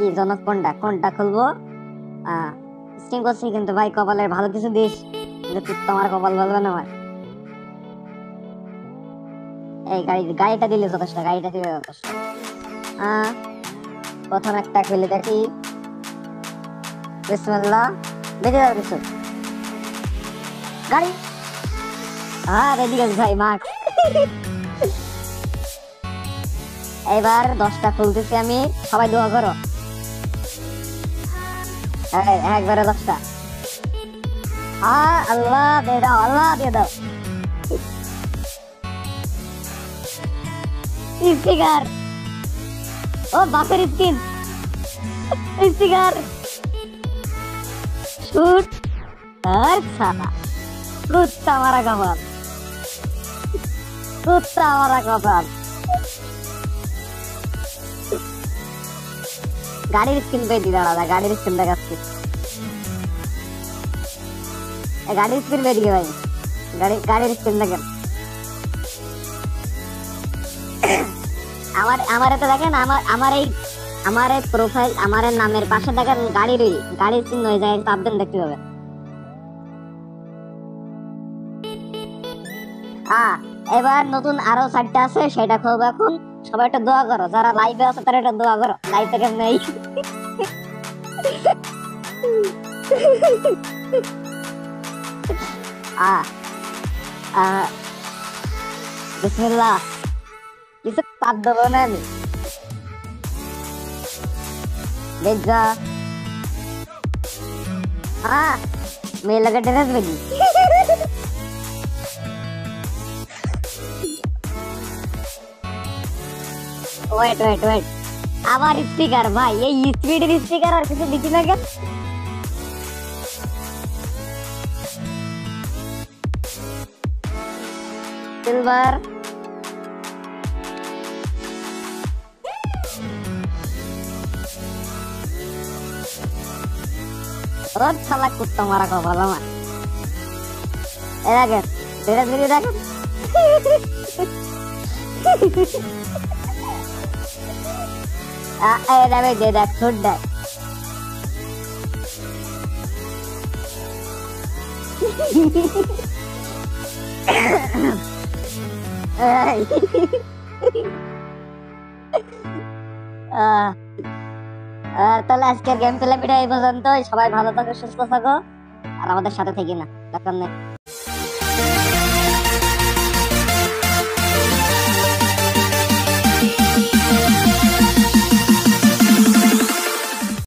কি জনক কোনটা কোনটা খুলবো? স্টিম করছি কিন্তু ভাই কপালের ভালো কিছু দিস, তুই তোমার কপাল বলবে না ভাই। এই গাড়িটা দিলে যথেষ্ট, গাড়িটা দিলে যথেষ্ট। প্রথম একটা খুলে দেখি, বিসমিল্লাহ, বেঁধে যাবে কিছু গাড়ি। রেডি গেছে ভাই মার্কস। এবার 10টা খুলতেছি আমি, সবাই দোয়া করো। একবারে 10টা। আল্লাহ দিয়ে দাও, আল্লাহ দিয়ে দাও। স্টিকার, ও বাপের স্কিন, স্টিকার, শুট আর ছাতা। কুত্তা মারা কপাল, কুত্তা মারা কপাল। গাড়ির স্কিন পেয়ে দিই, দাঁড়া গাড়ির স্কিন দেখাচ্ছি। গাড়ির স্কিন পেয়ে দিকে ভাই, গাড়ির স্কিন দেখেন। আমার তো দেখেন, আমার এই প্রোফাইল, আমার নামের পাশে দেখেন গাড়ির চিহ্ন হয়ে যায়, পাববেন দেখতে পাবেন। এবার নতুন আরো 4টা আছে, সেটা খুলবো এখন। সবাই একটা দোয়া করো, যারা লাইভে আছে তারা একটা দোয়া করো। লাইভ থেকে নেই বিসমিল্লাহ, কিছু পাত দেবো না আমি। বেজা মেয়ে লাগে ড্রেস বেজি। ওয়েট, আবার স্পিকার ভাই, এই স্পিডের স্পিকার আর কিছু দিচ্ছি না কেন? সিলভার, শালা কুত্তা মারা কপাল আমার। দেখেন ড্রেস বেজি, দেখেন দেখ ছোট দেখ। তাহলে আজকের গেম প্লে ভিডিও এই পর্যন্ত। সবাই ভালো থাকো, সুস্থ থাকো, আর আমাদের সাথে থেকে না।